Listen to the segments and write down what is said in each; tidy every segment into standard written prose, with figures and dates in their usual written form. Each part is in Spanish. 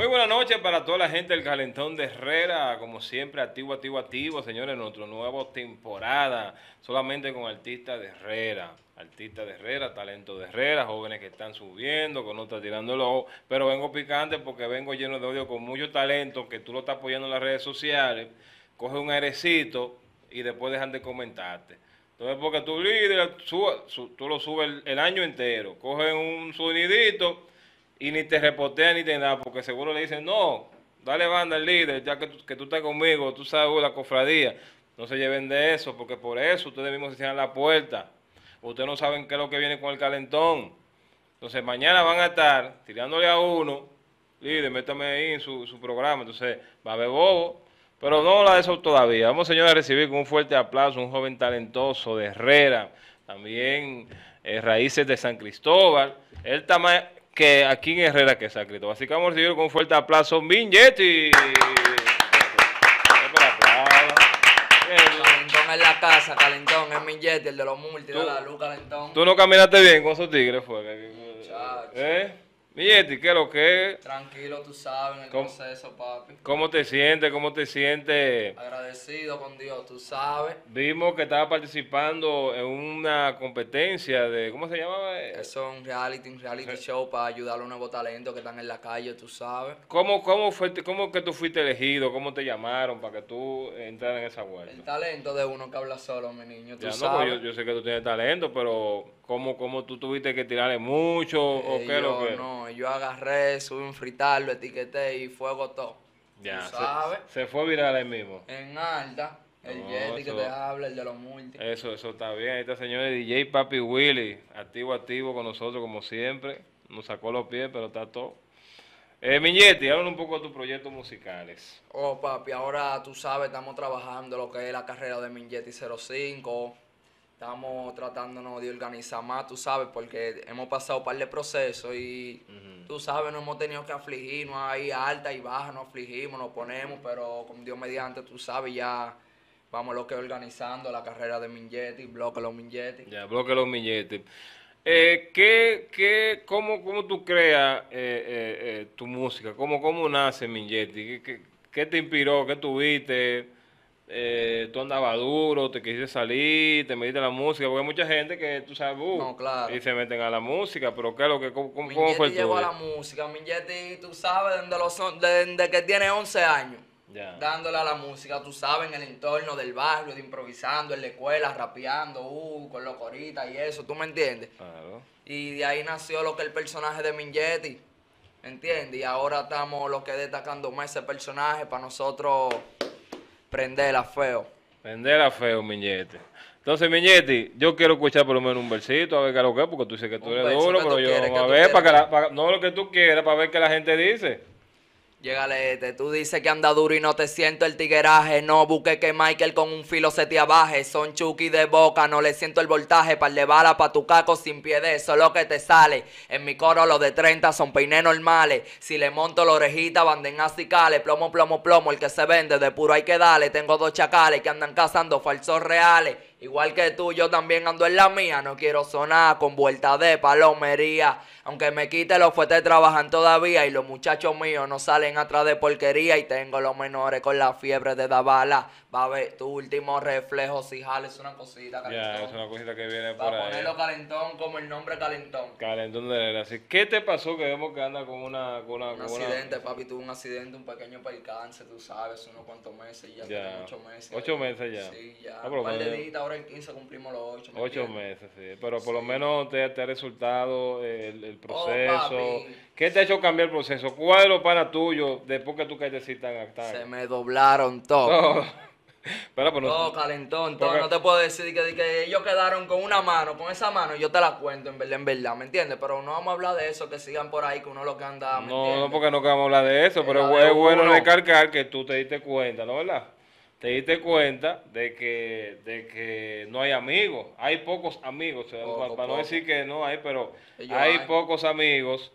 Muy buenas noches para toda la gente del Calentón de Herrera, como siempre, activo, señores, nuestra nueva temporada, solamente con artistas de Herrera, talento de Herrera, jóvenes que están subiendo, que no están tirando el ojo, pero vengo picante porque vengo lleno de odio con mucho talento, que tú lo estás apoyando en las redes sociales, coge un airecito y después dejan de comentarte. Entonces, porque tu líder, tú lo subes el año entero, coge un sonidito y ni te reportea ni te nada, porque seguro le dicen, no, dale banda al líder, ya que tú estás conmigo, tú sabes la cofradía. No se lleven de eso, porque por eso ustedes mismos se cierran la puerta. Ustedes no saben qué es lo que viene con el calentón. Entonces mañana van a estar tirándole a uno, líder, métame ahí en su programa. Entonces va a haber bobo. Pero no habla de eso todavía. Vamos, señores, a recibir con un fuerte aplauso a un joven talentoso de Herrera, también raíces de San Cristóbal. Él está más que aquí en Herrera que San Cristóbal. Así que vamos a recibir con un fuerte aplauso Mingetti. Calentón en la casa, Calentón, es mi jet, el de los multis, de la luz, Calentón. Tú no caminaste bien con esos tigres, fue. Muchacho. Mingetti, ¿qué es lo que es? Tranquilo, tú sabes, en el proceso, papi. ¿Cómo te sientes? ¿Cómo te sientes? Agradecido con Dios, tú sabes. Vimos que estaba participando en una competencia de, ¿cómo se llamaba? Eso es un reality show para ayudar a los nuevos talentos que están en la calle, tú sabes. ¿Cómo que tú fuiste elegido? ¿Cómo te llamaron para que tú entraras en esa vuelta? El talento de uno que habla solo, mi niño, tú Ya no, sabes. pues yo sé que tú tienes talento, pero ¿cómo tú tuviste que tirarle mucho o qué es lo que? No, yo agarré, subí un frital, lo etiqueté y fuego todo. Ya, tú sabes. se fue viral ahí mismo. En alta, el No, Yeti que eso- te habla, el de los multis. Eso está bien. Ahí está el señor DJ Papi Willy, activo con nosotros como siempre. Nos sacó los pies, pero está todo. Miñetti, háblanos un poco de tus proyectos musicales. Oh, papi, ahora tú sabes, estamos trabajando lo que es la carrera de Mingetti 05. Estamos tratándonos de organizar más, tú sabes, porque hemos pasado un par de procesos y tú sabes, no hemos tenido que afligirnos ahí alta y baja, nos afligimos, nos ponemos, pero con Dios mediante, tú sabes, ya vamos lo que es organizando la carrera de Mingetti, bloque los Mingetti. Ya, bloque los Miñetti. ¿Cómo tú creas tu música? ¿Cómo nace Miñetti? ¿Qué te inspiró? ¿Qué tuviste? ¿Tú andabas duro? ¿Te quisiste salir? ¿Te metiste a la música? Porque hay mucha gente que, tú sabes, No, claro. y se meten a la música, pero ¿qué es lo que, cómo fue Mingetti el llegó a tuyo? la música, Mingetti, tú sabes, desde que tiene 11 años. Ya. Dándole a la música, tú sabes, en el entorno del barrio, de improvisando, en la escuela, rapeando, con los coritas y eso, ¿tú me entiendes? Claro. Y de ahí nació lo que es el personaje de Mingetti, ¿entiendes? Y ahora estamos lo que es destacando más ese personaje para nosotros prenderla feo. Vender feo, Miñetti. Entonces, Miñetti, yo quiero escuchar por lo menos un versito, a ver qué es lo que es, porque tú dices que tú Un eres verso duro, que pero tú yo quieres, vamos a que tú ver, quieres. no lo que tú quieras, para ver qué la gente dice. Llégale tú dices que anda duro y no te siento el tigueraje. No busques que Michael con un filo se te abaje. Son Chucky de boca, no le siento el voltaje. Par de bala pa' tu caco sin pie de eso es lo que te sale. En mi coro los de 30 son peines normales. Si le monto la orejita, banden acicales. Plomo, plomo, plomo, el que se vende de puro hay que darle. Tengo dos chacales que andan cazando falsos reales. Igual que tú, yo también ando en la mía. No quiero sonar con vuelta de palomería. Aunque me quite los fuertes trabajan todavía. Y los muchachos míos no salen atrás de porquería. Y tengo los menores con la fiebre de dar bala. Va a ver tu último reflejo si jales una cosita, calentón. Ya, es una cosita que viene Va por a ahí. ponerlo calentón como el nombre calentón. Calentón de Herrera. Así, ¿qué te pasó que vemos que anda con Un accidente, papi, tuve un accidente, un pequeño percance, tú sabes, unos cuantos meses, ya Ya. tengo 8 meses. 8 meses ya. Sí, ya. Ah, por lo Un par de menos. días, ahora el 15 cumplimos los 8. 8 meses, sí. Pero por lo Sí. menos te ha resultado el Oh, proceso. papi. ¿Qué te ha hecho cambiar el proceso? ¿Cuál es los panas tuyos después que tú caíste así tan Se me doblaron todo. No. Pero, pues, Todo calentón, todo. porque- No te puedo decir que ellos quedaron con una mano, con esa mano, yo te la cuento en verdad, ¿me entiendes? Pero no vamos a hablar de eso, que sigan por ahí, que uno lo que anda, ¿me No, entiendes? porque no queremos hablar de eso, pero la de es bueno uno. recalcar que tú te diste cuenta, ¿no verdad? Te diste cuenta de que no hay amigos, hay pocos amigos, o sea, Poco, para no poco. decir que no hay, pero Ellos hay hay. pocos amigos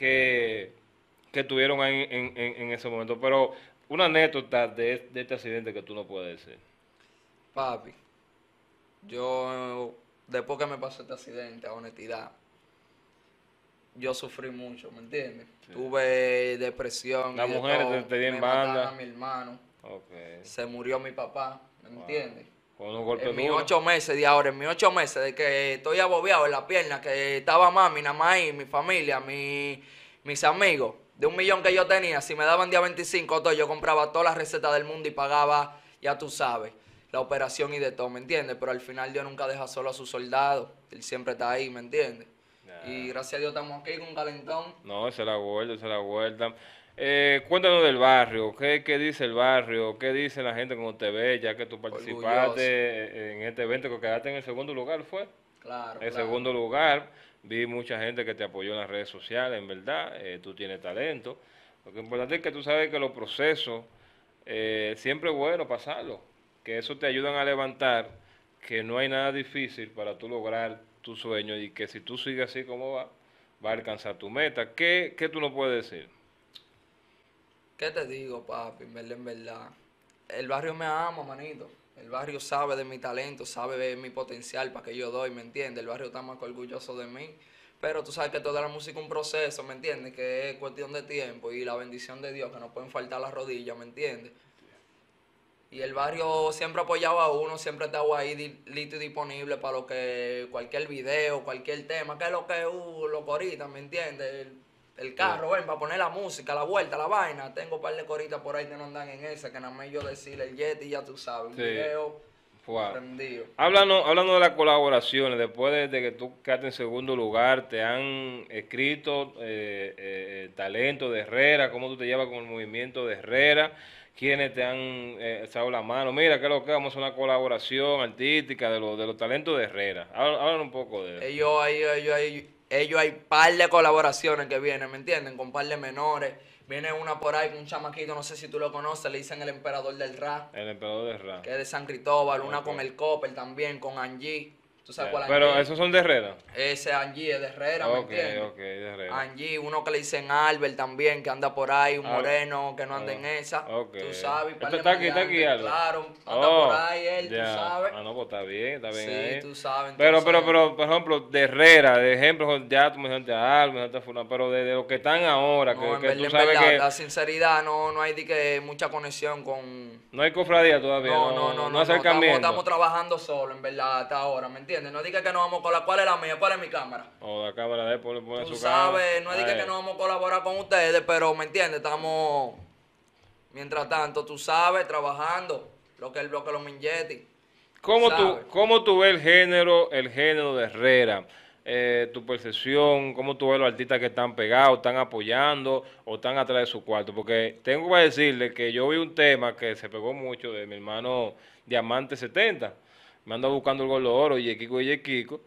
que estuvieron ahí en ese momento. Pero una anécdota de este accidente que tú no puedes decir. Papi, yo, después que me pasó este accidente, a honestidad, yo sufrí mucho, ¿me entiendes? Tuve depresión. Las y de mujeres todo. te di en Me mataron banda. a mi hermano. Ok. Se murió mi papá, ¿me entiendes? Con unos golpes En mis duros. 8 meses de ahora, en mis 8 meses de que estoy abobeado en la pierna, que estaba mami, nada más ahí, mi familia, mis amigos, de 1 millón que yo tenía, si me daban día 25, todo, yo compraba todas las recetas del mundo y pagaba, ya tú sabes, la operación y de todo, ¿me entiendes? Pero al final Dios nunca deja solo a sus soldados, Él siempre está ahí, ¿me entiendes? Y gracias a Dios estamos aquí con Calentón. No, esa es la vuelta, esa es la vuelta. Cuéntanos del barrio, ¿qué dice el barrio? ¿Qué dice la gente cuando te ve, ya que tú participaste en este evento, que quedaste en el segundo lugar, fue? Claro, En claro. segundo lugar, vi mucha gente que te apoyó en las redes sociales, en verdad, tú tienes talento. Lo que es importante es que tú sabes que los procesos, siempre es bueno pasarlo, que eso te ayudan a levantar, que no hay nada difícil para tú lograr tu sueño y que si tú sigues así como va a alcanzar tu meta. ¿Qué tú no puedes decir? ¿Qué te digo, papi? En verdad. El barrio me ama, manito. El barrio sabe de mi talento, sabe de mi potencial para que yo doy, ¿me entiendes? El barrio está más que orgulloso de mí. Pero tú sabes que toda la música es un proceso, ¿me entiendes? Que es cuestión de tiempo y la bendición de Dios, que no pueden faltar las rodillas, ¿me entiendes? Y el barrio siempre apoyaba a uno, siempre estaba ahí listo y disponible para lo que, cualquier video, cualquier tema, que es lo que lo corita, ¿me entiendes? El carro, ven, para poner la música, la vuelta, la vaina. Tengo un par de coritas por ahí que no andan en esa, que nada más yo decirle el Yeti, ya tú sabes, un Sí. video Wow. prendido. Hablando de las colaboraciones, después de que tú quedaste en segundo lugar, ¿te han escrito talento de Herrera? ¿Cómo tú te llevas con el movimiento de Herrera? ¿Quiénes te han echado la mano? Mira, que lo que vamos a hacer una colaboración artística de los talentos de Herrera. Háblanos un poco de eso. Ellos hay par de colaboraciones que vienen, ¿me entienden? Con par de menores. Viene una por ahí con un chamaquito, no sé si tú lo conoces, le dicen el emperador del rap, El emperador de Herrera. que es de San Cristóbal, una Ok. con el Copper también, con Angie. ¿Tú sabes cuál es Pero Angie? esos son de Herrera. Ese Angie es de Herrera, ¿me Ok, entiendes? ok, de Herrera. Angie, uno que le dicen Albert también, que anda por ahí, un Al- moreno, que no anda en esa. Ok. Tú sabes, par de Está aquí, maleantes, Albert. claro, anda Oh, por ahí él, ya. tú sabes. Ah, no, pues está bien Sí, ahí. tú sabes. Pero, entonces, por ejemplo, de Herrera, de ejemplo, ya tú me dijiste a Alba, me dijiste a fulano, pero de los que están ahora, no, que tú en sabes verdad, que la sinceridad, no hay de que mucha conexión con... no hay cofradía todavía, no acercamiento. Estamos trabajando solo, en verdad, hasta ahora, ¿me entiendes? No diga que no vamos con la... ¿Cuál es la mía? ¿Cuál es mi cámara? O la cámara de él, pone Tú su sabes, cámara. no diga que no vamos a colaborar con ustedes, pero, ¿me entiendes? Estamos, mientras tanto, tú sabes, trabajando, lo que es el bloque de los Mingetti. ¿Sabes? ¿Cómo tú ves el género de Herrera? Tu percepción, cómo tú ves los artistas que están pegados, están apoyando o están atrás de su cuarto. Porque tengo que decirle que yo vi un tema que se pegó mucho de mi hermano Diamante 70. Me ando buscando el Gordo Oro, y Kiko.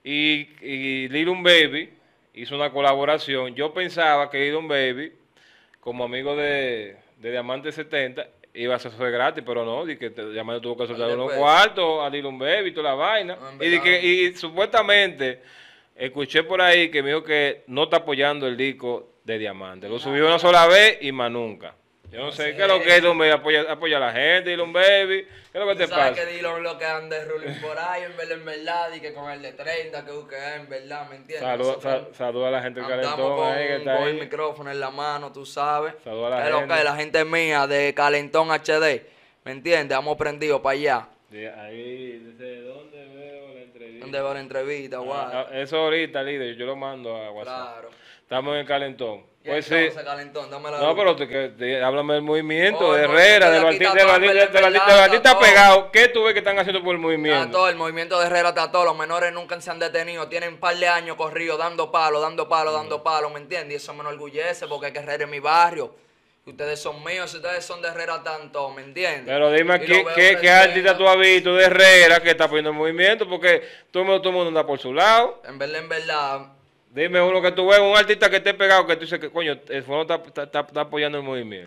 Y Lil Baby hizo una colaboración. Yo pensaba que Lil Baby, como amigo de Diamante 70, iba a ser gratis, pero no, di que Diamante tuvo que soltar Vale, unos pues. cuartos a Lil Baby y toda la vaina. No, en Y, verdad. y supuestamente escuché por ahí que me dijo que no está apoyando el disco de Diamante. Lo subió una sola vez y más nunca. Yo no sé qué es lo que es Lil Baby, apoya a la gente, Lil Baby. ¿Qué es lo que te Tú sabes pasa? que Dillon lo que anda de ruling por ahí, en verdad, y que con el de 30, que en verdad, ¿me entiendes? Saluda a la gente del Andamos Calentón ahí que está con el ahí. micrófono en la mano, tú sabes. Saluda a la Es lo gente. que es la gente mía de Calentón HD, ¿me entiendes? Hemos prendido para allá. Sí, ahí, ¿desde dónde veo la entrevista? ¿Dónde va la entrevista, guay? Eso ahorita, líder, yo lo mando a WhatsApp. Claro. Estamos en el Calentón. Y Pues sí. entonces, Calentón, dame la No, luz. pero háblame del movimiento, Oh, de no, Herrera, estoy de los aquí, artistas, está todo, en verdad, está todo. pegados. ¿Qué tú ves que están haciendo por el Está movimiento? todo, el movimiento de Herrera está todo, los menores nunca se han detenido, tienen un par de años corridos dando palo, dando palo, ¿me entiendes? Y eso me enorgullece porque es que Herrera es mi barrio. Y ustedes son míos, si ustedes son de Herrera tanto, ¿me entiendes? Pero dime Y lo veo qué creciendo. artista tú has visto de Herrera que está poniendo el movimiento, porque todo el mundo anda por su lado. En verdad, Dime uno que tú ves, un artista que esté pegado, que tú dices que coño, el fondo está apoyando el movimiento.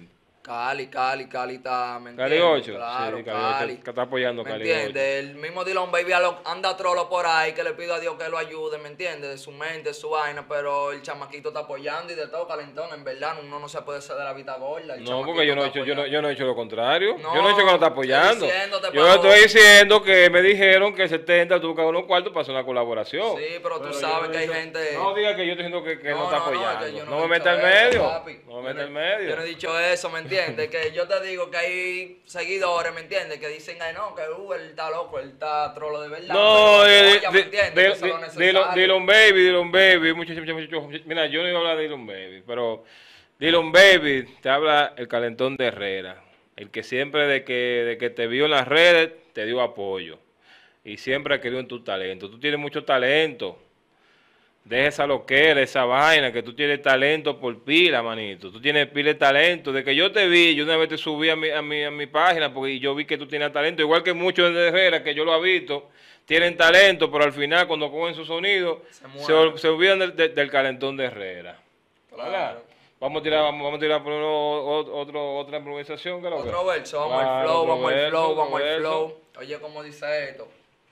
Cali está, ¿me Cali entiendes? 8, Claro, sí, Cali 8, que está apoyando ¿me Cali 8. entiendes? El mismo Dylan Baby anda trolo por ahí, que le pido a Dios que lo ayude, ¿me entiendes? De su mente, de su vaina, pero el chamaquito está apoyando y de todo, calentón, en verdad, uno no se puede hacer de la vida gorda, el No, porque chamaquito yo no he está hecho, apoyando. yo no he hecho lo contrario. No, Yo no he hecho que no está estoy apoyando. diciéndote, Yo pero... estoy diciendo que me dijeron que el 70 tuvo que haber unos cuartos para hacer una colaboración. Sí, pero tú Pero yo sabes no que he hay dicho, gente... no diga que yo estoy diciendo que él no está es que apoyando. yo No me he meta dicho al eso, medio. papi. No me meta al Yo medio. no he dicho eso, ¿me entiendes? Que yo te digo que hay seguidores, ¿me entiendes? Que dicen, ay, no, que él está loco, él está trolo de verdad. No, pero apoya, ¿me entiendes? Que eso es lo necesario. Dylan Baby, mira, yo no iba a hablar de Dylan Baby, pero Dylan Baby te habla el calentón de Herrera, el que siempre de que te vio en las redes te dio apoyo y siempre ha querido en tu talento. Tú tienes mucho talento. Deja esa loquera, esa vaina, que tú tienes talento por pila, manito. Tú tienes pila de talento. De que yo te vi, yo una vez te subí a mi página porque yo vi que tú tienes talento. Igual que muchos de Herrera, que yo lo he visto, tienen talento, pero al final cuando cogen su sonido, se olvidan del calentón de Herrera. ¿Verdad? Claro. Vamos a tirar por otra improvisación. ¿Qué es lo que? Otro verso, vamos al Claro, flow, otro vamos al verso, flow, otro vamos al verso. flow. Oye, ¿cómo dice esto?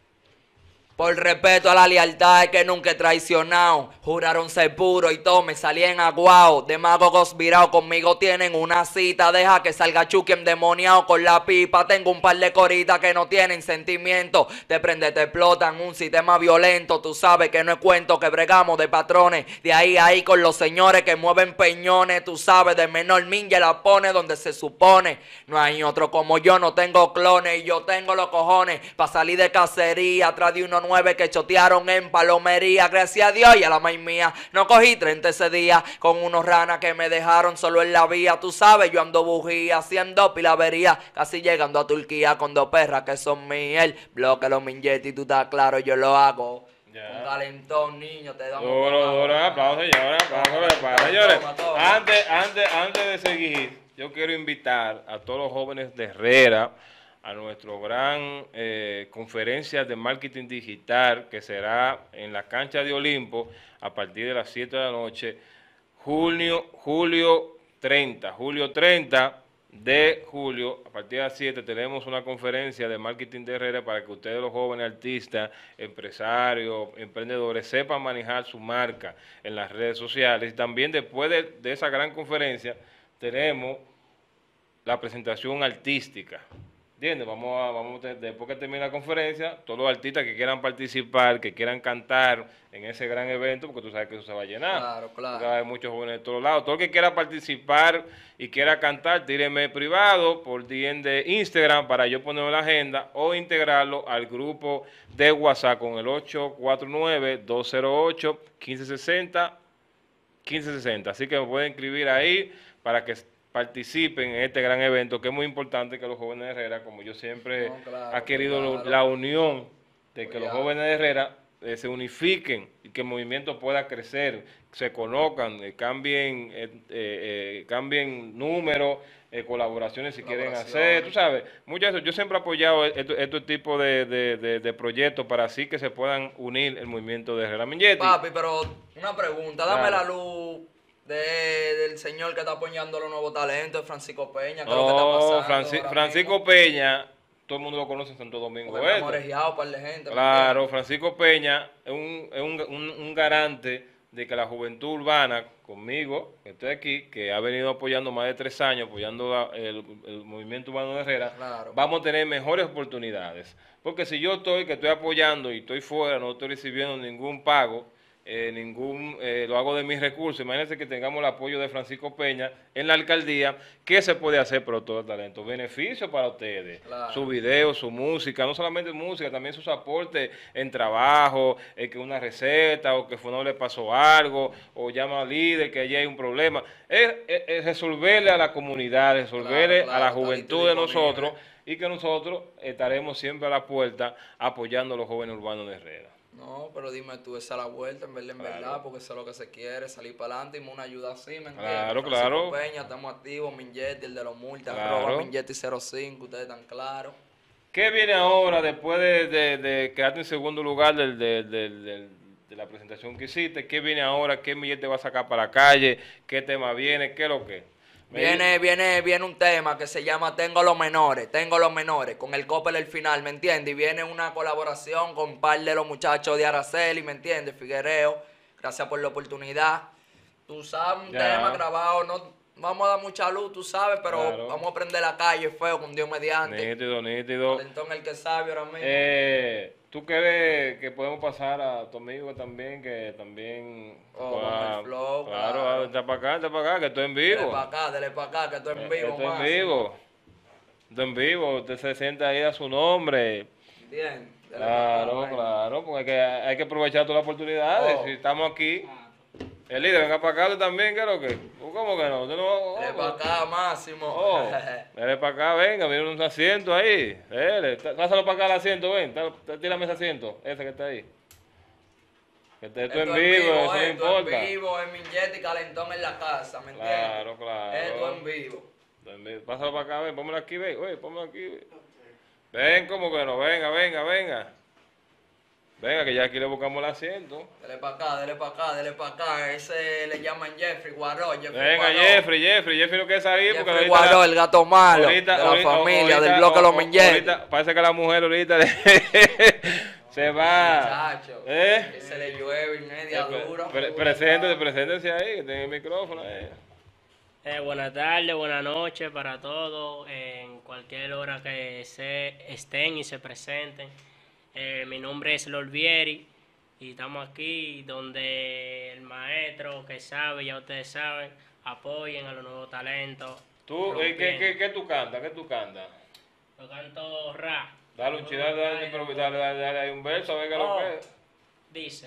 Por respeto a la lealtad que nunca he traicionado. Juraron ser puro y todo me salían aguao. Demagogos virados conmigo tienen una cita. Deja que salga Chucky endemoniado con la pipa. Tengo un par de coritas que no tienen sentimiento. Te prende, te explotan, un sistema violento. Tú sabes que no es cuento que bregamos de patrones. De ahí a ahí con los señores que mueven peñones. Tú sabes, de menor mingue la pone donde se supone. No hay otro como yo, no tengo clones. Y yo tengo los cojones para salir de cacería atrás de unos 9 que chotearon en palomería. Gracias a Dios y a la maíz mía no cogí 30 ese día con unos ranas que me dejaron solo en la vía. Tú sabes, yo ando bujía haciendo pilavería, casi llegando a Turquía con 2 perras que son mías. El bloque los minjetti, tú estás claro, yo lo hago. Ya. Con calentón, niño, te damos Duro, aplausos, señores, aplausos. Señores, Toma. antes de seguir, yo quiero invitar a todos los jóvenes de Herrera a nuestro gran conferencia de marketing digital que será en la cancha de Olimpo a partir de las 7 de la noche, julio 30 de julio, a partir de las 7 tenemos una conferencia de marketing de Herrera para que ustedes, los jóvenes artistas, empresarios, emprendedores, sepan manejar su marca en las redes sociales. Y también después de esa gran conferencia tenemos la presentación artística. ¿Entiendes? Después que termine la conferencia, todos los artistas que quieran participar, que quieran cantar en ese gran evento, porque tú sabes que eso se va a llenar. Claro, claro. Porque hay muchos jóvenes de todos lados. Todo el que quiera participar y quiera cantar, tírenme privado por DM de Instagram para yo ponerlo en la agenda o integrarlo al grupo de WhatsApp con el 849-208-1560. Así que me pueden escribir ahí para que participen en este gran evento, que es muy importante que los jóvenes de Herrera, como yo siempre ha querido la unión de que los jóvenes de Herrera se unifiquen y que el movimiento pueda crecer, se conozcan, cambien números, colaboraciones si quieren hacer, tú sabes, muchas veces yo siempre he apoyado este tipo de proyectos para así que se puedan unir el movimiento de Herrera Mingetti. Papi, pero una pregunta, dame Claro. la luz del señor que está apoyando a los nuevos talentos, Francisco Peña, ¿qué es lo que está pasando ahora Francisco mismo? Peña, todo el mundo lo conoce en Santo Domingo Porque me han Este. orejeado un par de gente. ¿me Claro, entiendes? Francisco Peña es un garante de que la juventud urbana, conmigo, que estoy aquí, que ha venido apoyando más de 3 años, apoyando el movimiento urbano de Herrera, Claro. vamos a tener mejores oportunidades. Porque si yo que estoy apoyando y estoy fuera, no estoy recibiendo ningún pago, lo hago de mis recursos. Imagínense que tengamos el apoyo de Francisco Peña en la alcaldía. ¿Qué se puede hacer por todo el talento? Beneficio para ustedes. Claro. Su video, su música, no solamente música, también sus aportes en trabajo, que una receta, o que no le pasó algo, o llama al líder que allí hay un problema. Es resolverle a la comunidad, resolverle Claro, a la está juventud listo de disponible. nosotros, y que nosotros estaremos siempre a la puerta apoyando a los jóvenes urbanos de Herrera. No, pero dime tú, esa es la vuelta, en Claro. verdad, porque eso es lo que se quiere, salir para adelante y una ayuda así, ¿me entiendes? Claro, Francisco claro. Peña, estamos activos, Mingetti, el de los multas, Claro. Mingetti05, ustedes están claros. ¿Qué viene ahora después de quedarte en segundo lugar de la presentación que hiciste? ¿Qué viene ahora? ¿Qué billete va a sacar para la calle? ¿Qué tema viene? ¿Qué es lo que? Viene un tema que se llama Tengo los menores, con el Coppel al final, ¿me entiendes? Y viene una colaboración con un par de los muchachos de Araceli, ¿me entiendes? Figuereo, gracias por la oportunidad. Tú sabes, un tema grabado, no vamos a dar mucha luz, tú sabes, pero Claro. vamos a prender la calle feo con Dios mediante. Nítido. Entonces el que sabe ahora mismo. ¿Tú crees que podemos pasar a tu amigo también, que también... Con el flow, claro, está para acá, que estoy en vivo. Dele para acá, que estoy en vivo, Estoy en máximo. vivo. Estoy en vivo, usted se sienta ahí a su nombre. ¿Entiendes? Claro, porque hay que aprovechar todas las oportunidades. Si estamos aquí, el líder, venga para acá también, ¿qué es lo que? ¿Cómo que no? Usted no Dele para acá, máximo. Dele para acá, venga, viene un asiento ahí. Pásalo para acá el asiento, ven. Tírame ese asiento, ese que está ahí. Que esté tú en vivo, eso no importa. En vivo, en Minjet y calentón en la casa, ¿me entiendes? Claro. Esto en vivo. Pásalo para acá, ven, pónmelo aquí, ven. Oye, pónmelo aquí, ven. Ven, ¿cómo que no? Venga. Venga, que ya aquí le buscamos el asiento. Dele para acá. Ese le llaman Jeffrey Guaró. Venga, Jeffrey no quiere salir porque Jeffrey Guaró, el gato malo de la familia, del bloque Los Minjet. Parece que la mujer ahorita se va. Muchacho, que se le llueve y media duro. Preséntense ahí, que tienen el micrófono. Buenas tardes, buenas noches para todos, en cualquier hora que estén y se presenten. Mi nombre es Lorvieri y estamos aquí donde el maestro que sabe, ya ustedes saben, apoyen a los nuevos talentos. ¿Qué tú cantas? Yo canto rap. Dale un chidal, dale ahí un verso, a ver qué lo que es. Dice,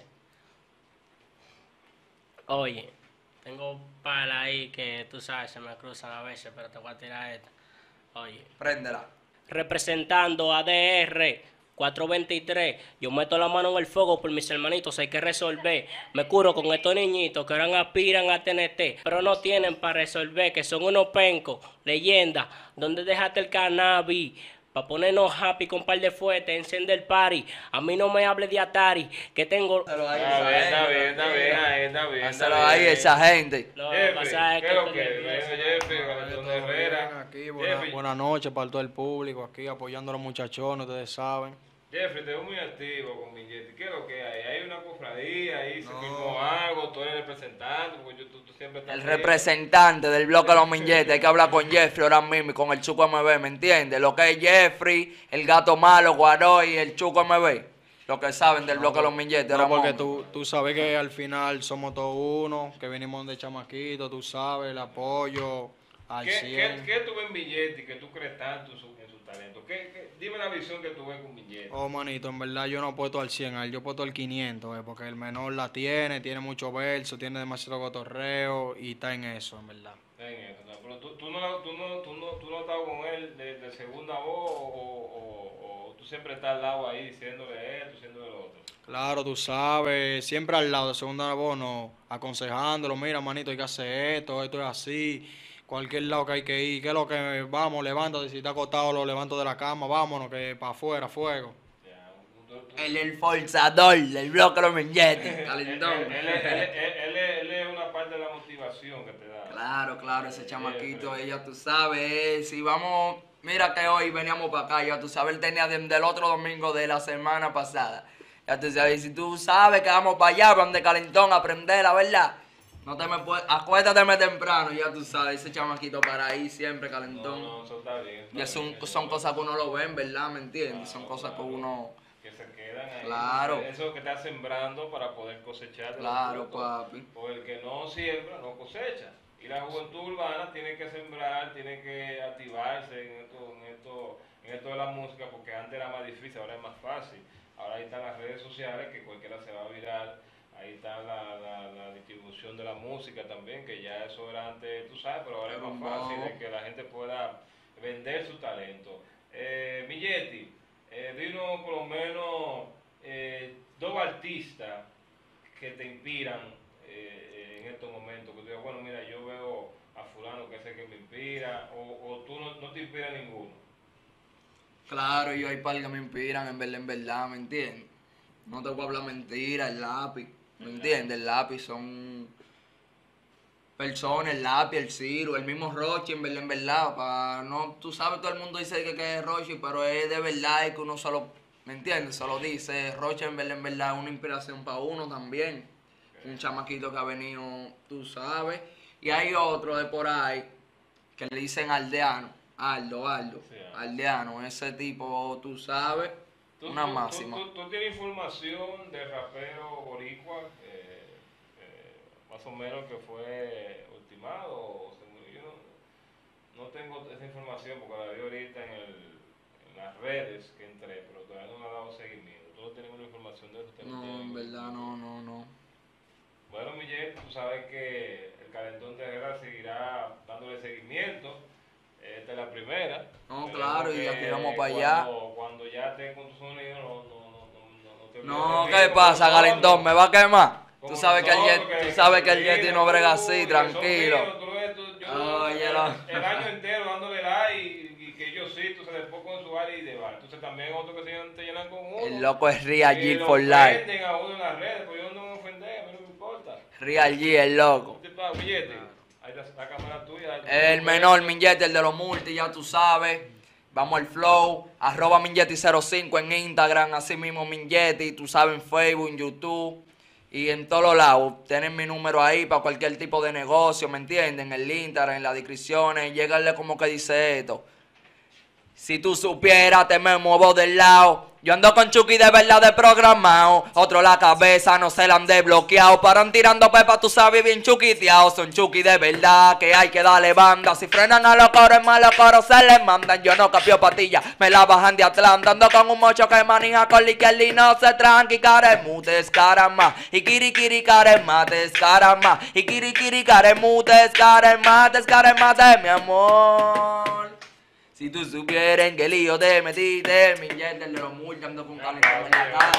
oye, tengo pala ahí que tú sabes, se me cruzan a veces, pero te voy a tirar esta. Oye. Préndela. Representando a DR 423, yo meto la mano en el fuego por mis hermanitos, hay que resolver. Me curo con estos niñitos que ahora aspiran a TNT, pero no tienen para resolver, que son unos pencos, leyenda. ¿Dónde dejaste el cannabis? Pa' ponernos happy con par de fuetes, enciende el party. A mí no me hable de Atari, que tengo... Está bien. Házelo ahí, esa gente. Lo que pasa es ¿Qué es lo que es? Jeffrey, Herrera. Aquí, buenas noches para todo el público, aquí apoyando a los muchachones, ustedes saben. Jeffrey, te veo muy activo con Minjet. ¿Qué es lo que hay? ¿Hay una cofradía ahí? ¿Se firmó algo? ¿Tú eres representante? Porque tú siempre estás... El representante del bloque Los Minjet, hay que hablar con Jeffrey ahora mismo y con el Chuco MB, ¿me entiendes? Lo que es Jeffrey, el gato malo, Guaró y el Chuco MB. Lo que saben del bloque Los Minjet. No, porque tú sabes que al final somos todos uno, que venimos de chamaquito, tú sabes, el apoyo al 100. ¿Qué tú ves en Minjet y que tú crees tanto en su talento? Dime la visión que tú ves con Minjet. Oh, manito, en verdad yo no apuesto al 100, yo apuesto al 500, porque el menor la tiene mucho verso, tiene demasiado cotorreo y está en eso, en verdad. Está en eso, no, pero tú no has estado con él de segunda voz o tú siempre estás al lado ahí diciéndole esto, diciéndole lo otro. Claro, tú sabes, siempre al lado de segunda voz, no, aconsejándolo, mira, manito, hay que hacer esto es así. Cualquier lado que hay que ir, que es lo que vamos, levántate, si está acostado lo levanto de la cama, vámonos, que para afuera, fuego. El forzador del bloque Los Minjet, calentón. Él es una parte de la motivación que te da. Claro, ese chamaquito, ella, tú sabes, si vamos, mira que hoy veníamos para acá, ya tú sabes, él tenía del otro domingo de la semana pasada. Ya tú sabes, si tú sabes que vamos para allá, para donde calentón, a aprender, la verdad. No te me puedes, acuéstate temprano, ya tú sabes, ese chamaquito para ahí siempre, calentón. No, eso está bien. Y son cosas que uno lo ve, en verdad, ¿me entiendes? Son cosas que uno... Que se quedan ahí. Claro. Eso que estás sembrando para poder cosechar. Claro, papi. Porque el que no siembra, no cosecha. Y la juventud urbana tiene que sembrar, tiene que activarse en esto de la música, porque antes era más difícil, ahora es más fácil. Ahora ahí están las redes sociales, que cualquiera se va a virar. Ahí está la distribución de la música también, que ya eso era antes, tú sabes, pero ahora es más fácil de que la gente pueda vender su talento. Milletti, dinos por lo menos dos artistas que te inspiran en estos momentos, que tú digas, bueno, mira, yo veo a fulano que es el que me inspira, o tú no te inspira ninguno. Claro, yo hay par que me inspiran, en verdad, ¿me entiendes? No te voy a hablar mentira, el lápiz. ¿Me entiendes? El lápiz son personas, el lápiz, el Ciro, el mismo Rochi, en verdad, tú sabes, todo el mundo dice que es Rochi, pero es de verdad, es que uno solo, ¿me entiendes? Solo dice, Rochi en verdad es una inspiración para uno también, un chamaquito que ha venido, tú sabes, y hay otro de por ahí, que le dicen Aldeano, Aldo, Sí, Aldeano, ese tipo, tú sabes, una máxima. ¿Tú tienes información de rapero boricua, más o menos que fue ultimado o se murió? Yo no tengo esa información porque la vi ahorita en las redes que entré, pero todavía no me ha dado seguimiento. ¿Tú no tienes una información de eso? No, en verdad, no. Bueno, Miguel, tú sabes que el Calentón de Herrera seguirá dándole seguimiento. Esta es la primera. No, Esperemos claro, y que aquí vamos para allá. Cuando ya estés con tu sonido, no te No, olvides de ¿qué mí, pasa, como Calentón? ¿Me va a quemar? como Tú sabes que el nosotros, Yeti, tú sabes que el Yeti no brega así, que son tranquilo. míos, yo Oye, el año entero dándole like y que ellos sí, tú se después con su área y de bar. Entonces también otros que te llenan con uno. El loco es Real y G lo for life. ofenden a uno en las redes, pues yo no me ofendé, a mí no me importa. Real G, el loco. Billete, ahí la cámara tuya. El menor Minjeti, el de los multi, ya tú sabes. Vamos al flow, @Minjeti05 en Instagram, así mismo Minjeti, tú sabes, en Facebook, en YouTube y en todos los lados. Tienen mi número ahí para cualquier tipo de negocio, ¿me entienden? En el Instagram, en las descripciones, lléganle como que dice esto. Si tú supieras, te me muevo del lado. Yo ando con Chucky de verdad de programado. Otro la cabeza, no se la han desbloqueado. Paran tirando pepa, tú sabes, bien chuquiteado. Son Chucky de verdad, que hay que darle banda. Si frenan a los coros, más los coros se les mandan. Yo no cambio patilla, me la bajan de Atlanta. Ando con un mocho que maneja con y no se tranqui. Caremutes, caramba. Y kirikiri, caremates, caramba. Y kirikiri, caremutes, caremates, mi amor. Si tú supieras en qué lío te metiste, mi gente, el de los multas, ando con Calentón en la casa.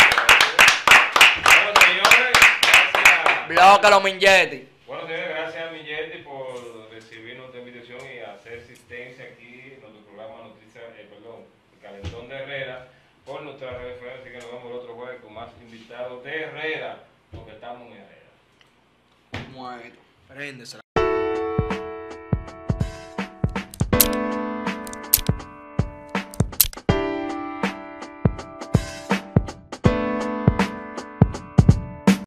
Bueno, señores, gracias. Blócalo, Minjeti. Bueno, señores, gracias a Miguel por recibir nuestra invitación y hacer asistencia aquí en nuestro programa Noticias, el Calentón de Herrera, por nuestra referencia, que nos vemos el otro jueves con más invitados de Herrera, porque estamos en Herrera. Muerto. Préndesela.